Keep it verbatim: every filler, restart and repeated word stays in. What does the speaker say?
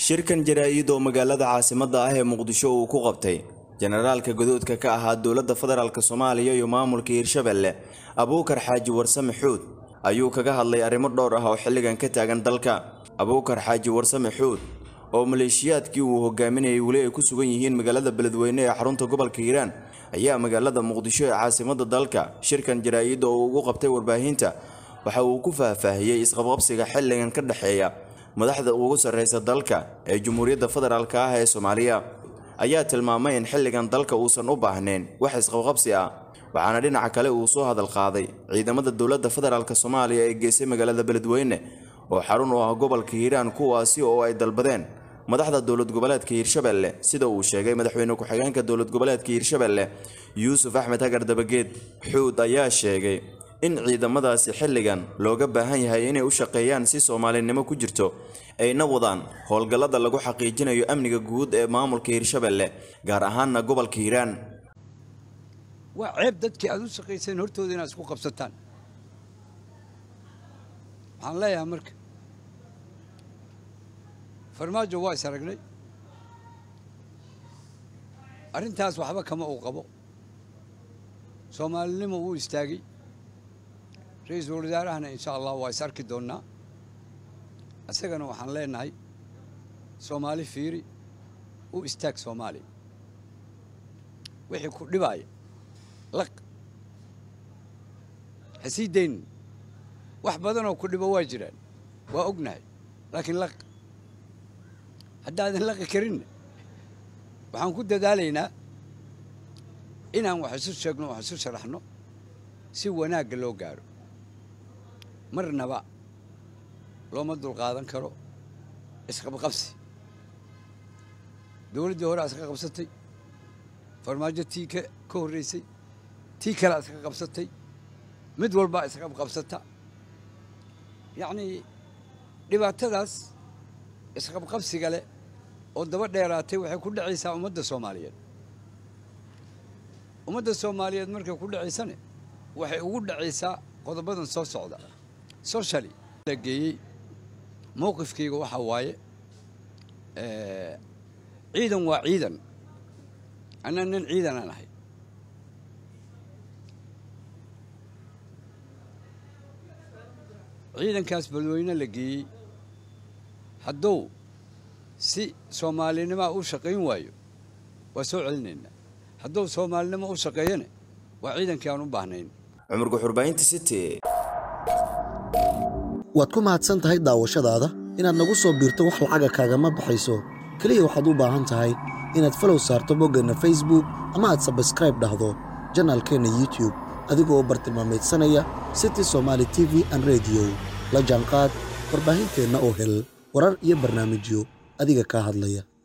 shirkan jaraa'id oo magaalada caasimadda ah ee Muqdisho uu ku qabtay generaalka gudoodka ka ahaa dowladda federaalka Soomaaliya iyo maamulka Hirshabelle Abuukar Xaaji Warsame Xuud ayuu kaga hadlay arrimo dhowr ah oo xilligan ka taagan dalka. Abuukar Xaaji Warsame Xuud oo maleeshiyaadkii uu hogaaminayay wali ay ku sugan yihiin magaalada Beledweyne ee xarunta gobolka Hiiraan ayaa magaalada Muqdisho ee caasimadda dalka shirkan jaraa'id oo uu qabtay warbaahinta waxa uu ku faahfaahiyay isqabqabsiga xilligan ka dhaxeeya madaxda ugu sareysa dalka ee Jamhuuriyadda Federaalka ah ee Soomaaliya ayaa tilmaamay in xilligan dalka uusan u baahnayn wax isqabqabsi ah waxaana dhinaca kale uu soo hadal qaaday ciidamada dowladda federaalka Soomaaliya ee geesay magaalada Beledweyne oo xarun u ah gobolka Hiiraan kuwaasi oo ay dalbadeen madaxda dowlad goboleedka Hirshabelle sida uu sheegay madaxweyne ku xigeenka dowlad goboleedka Hirshabelle Yuusuf Axmed Hagar Dabageed. Xuud ayaa sheegay in ciidamadaasi xilligan looga baahan yahay inay u shaqeeyaan si Soomaalinimo ku jirto ayna wadaan howlgallada lagu xaqiijinayo amniga guud ee maamulka Hirshabelle gaar ahaan gobolka Hiiraan. waa ceeb dadkii aad u shaqeyseen hortooda inaad isku qabsataan. waxaan leeyahay marka farmaajo waa is aragnay arrintaas waxba kama uu qabo Soomaalinimo uu istaagay رئيس الوزراء إن شاء الله ويسارك دونا أسجنا وحن لنا هاي سومالي فيري واستاك سومالي وحي كل باي لق حسيدين وحبذنا وكل بواجران وأجنهي لكن لق حتى هذا لق كرنا وحن كده دالينا إنهم وحسوس شقنا وحسوس رحنا سوى ناقل لو قالوا مرنا بقى لو مدوا القاضي كرو اسقب قبسي دول الدورة اسقب قبستي فرماجة تيكا كوريسي تيكا لا اسقب قبستي مدول بقى اسقب قبستها يعني لبعتداس اسقب قبسي قال ودبر ديراتي وحي كل عيسى ومدة الصوماليين ومدة الصوماليين مركب كل عيسى وحي كل عيسى قضبضن سو سعودة سوشيالي لقي موقف كي waxa waaye ee ciidan waa ciidan annan ciidan aan ahay ciidankaas Beledweyne laqi haduu si Soomaalinimo u shaqeyn waayo waa soo celinayna haduu Soomaalinimo u shaqeeyana waa ciidankii aan u baahnayn. Cumar Guxurbaynta City waad ku mahadsan tahay daawashadaada inaad nagu soo biirto wax lacaga kaaga ma baxayso kaliya waxaad u baahan tahay inaad follow saarto boggana Facebook ama aad subscribe dhahdo channelkeena YouTube adigoo bartilmaameedsanaya City Somali T V and Radio la jaanqaad warbaahinteena oo hel warar iyo barnaamijyo adiga ka hadlaya.